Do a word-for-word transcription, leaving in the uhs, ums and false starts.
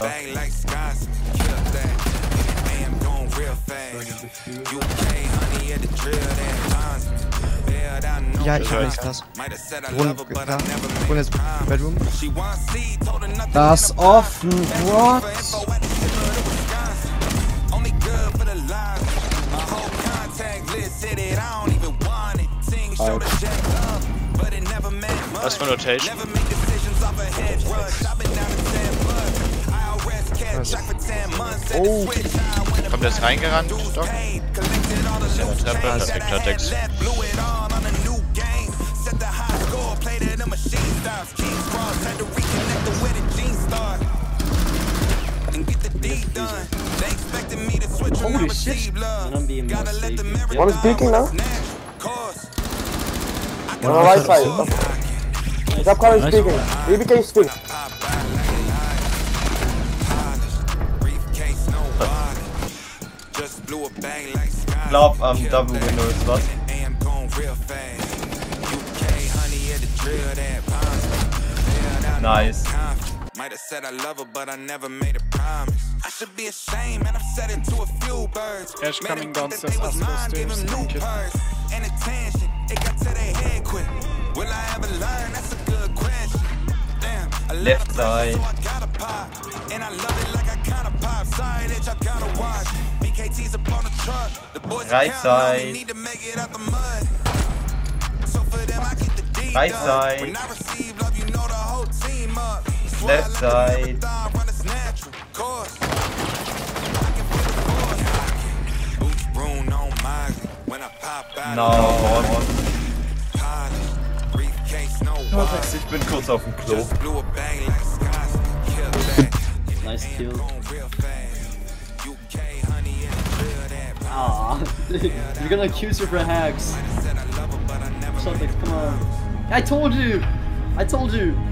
Ja, ich hab nichts krass. Rund, da. Und jetzt Bedroom. Das offen, what? Was für Notation? Oh. Kommt jetzt reingerannt, Doc? Das ist ja eine Treppe, perfekt, Klartext. Holy shit! One is peeking now. On the right side. Ich hab gerade speaking. B B K speak. Ich glaub am um, Double Window ist was. Nice. Might have said I love her, but I never made a promise. I should be ashamed, and I've said it to a few birds. Ash coming downstairs after the stairs. And attention, it got to their head quick. Will I ever learn? That's a good question. Damn, I left side. And I love it like I kinda pop. Sorry that y'all gotta watch. B K T's up on the truck. The boys right side. need to make it out the mud. So for them I get the deed right side. When I receive love, you know the whole team up. Left side. No. Ich bin kurz auf dem Klo. Nice kill. Ah, you're gonna accuse her for hacks. Something, come on. I told you! I told you!